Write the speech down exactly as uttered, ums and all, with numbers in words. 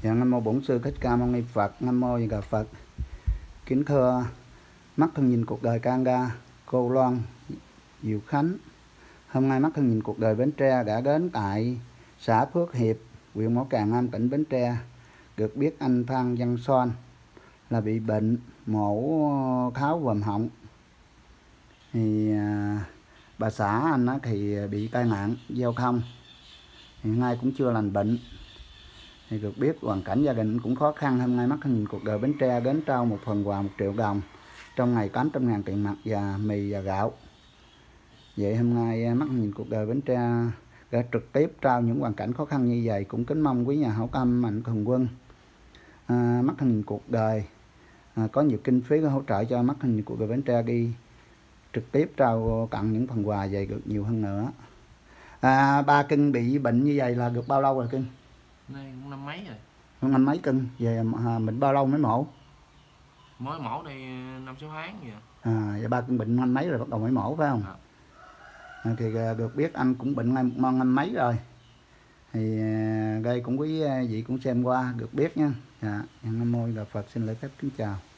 Dạ, Nam mô Bổn Sư Thích Ca Mâu Ni Phật. Nam mô Di Đà Phật. Kính thưa mắt thân nhìn cuộc đời Kanga, cô Loan, Diệu Khánh. Hôm nay mắt thân nhìn cuộc đời Bến Tre đã đến tại xã Phước Hiệp, huyện Mỏ Cày, Nam, tỉnh Bến Tre. Được biết anh Phan Văn Son là bị bệnh mổ tháo vòm họng. Thì à, bà xã anh á, thì bị tai nạn giao thông, hiện nay cũng chưa lành bệnh. Thì được biết hoàn cảnh gia đình cũng khó khăn. Hôm nay mắt thân nhìn cuộc đời Bến Tre đến trao một phần quà một triệu đồng, trong ngày tám trăm ngàn tiền mặt và mì và gạo. Vậy hôm nay mắt nhìn cuộc đời Bến Tre đã trực tiếp trao những hoàn cảnh khó khăn như vậy. Cũng kính mong quý nhà hảo tâm mạnh thường quân à, mắt thân nhìn cuộc đời à, có nhiều kinh phí hỗ trợ cho mắt thân nhìn cuộc đời Bến Tre đi trực tiếp trao tặng những phần quà vậy được nhiều hơn nữa. À, ba cưng bị bệnh như vậy là được bao lâu rồi cưng? Nay cũng năm mấy rồi. Năm mấy cưng? Về à, bệnh bao lâu mới mổ? Mới mổ đây năm sáu tháng vậy. À, và ba cưng bệnh năm mấy rồi bắt đầu mới mổ phải không? À. À, thì được biết anh cũng bệnh năm năm mấy rồi. Thì đây cũng quý vị cũng xem qua được biết nha. Dạ, Nam mô Di Đà Phật, xin lễ phép kính chào.